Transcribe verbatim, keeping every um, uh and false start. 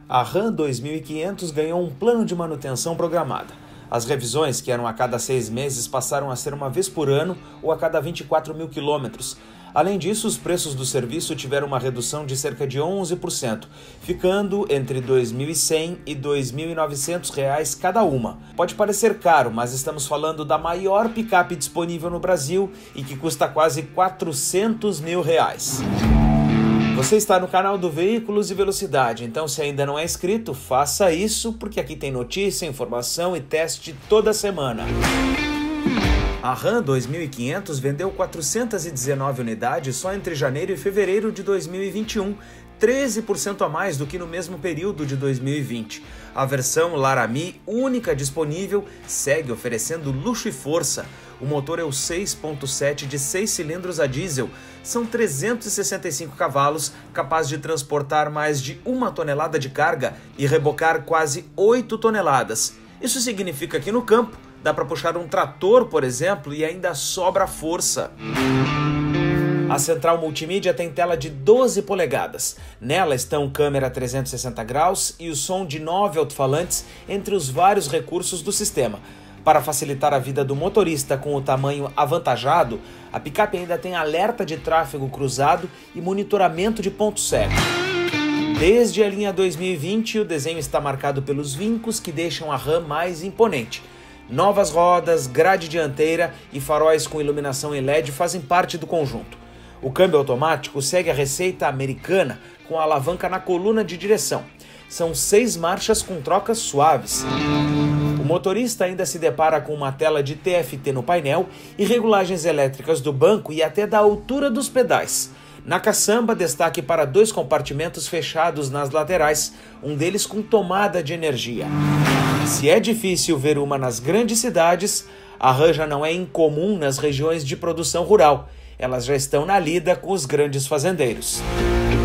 A Ram dois mil e quinhentos ganhou um plano de manutenção programada. As revisões, que eram a cada seis meses, passaram a ser uma vez por ano ou a cada vinte e quatro mil quilômetros. Além disso, os preços do serviço tiveram uma redução de cerca de onze por cento, ficando entre dois mil e cem e dois mil e novecentos reais cada uma. Pode parecer caro, mas estamos falando da maior picape disponível no Brasil e que custa quase quatrocentos mil reais. Você está no canal do Veículos e Velocidade, então se ainda não é inscrito, faça isso, porque aqui tem notícia, informação e teste toda semana. A Ram dois mil e quinhentos vendeu quatrocentas e dezenove unidades só entre janeiro e fevereiro de dois mil e vinte e um, treze por cento a mais do que no mesmo período de dois mil e vinte. A versão Laramie, única disponível, segue oferecendo luxo e força. O motor é o seis ponto sete de seis cilindros a diesel, são trezentos e sessenta e cinco cavalos, capaz de transportar mais de uma tonelada de carga e rebocar quase oito toneladas. Isso significa que no campo dá para puxar um trator, por exemplo, e ainda sobra força. A central multimídia tem tela de doze polegadas. Nela estão câmera trezentos e sessenta graus e o som de nove alto-falantes entre os vários recursos do sistema. Para facilitar a vida do motorista com o tamanho avantajado, a picape ainda tem alerta de tráfego cruzado e monitoramento de ponto cego. Desde a linha dois mil e vinte, o desenho está marcado pelos vincos que deixam a Ram mais imponente. Novas rodas, grade dianteira e faróis com iluminação em L E D fazem parte do conjunto. O câmbio automático segue a receita americana com a alavanca na coluna de direção. São seis marchas com trocas suaves. O motorista ainda se depara com uma tela de T F T no painel e regulagens elétricas do banco e até da altura dos pedais. Na caçamba, destaque para dois compartimentos fechados nas laterais, um deles com tomada de energia. Se é difícil ver uma nas grandes cidades, a Ram já não é incomum nas regiões de produção rural. Elas já estão na lida com os grandes fazendeiros.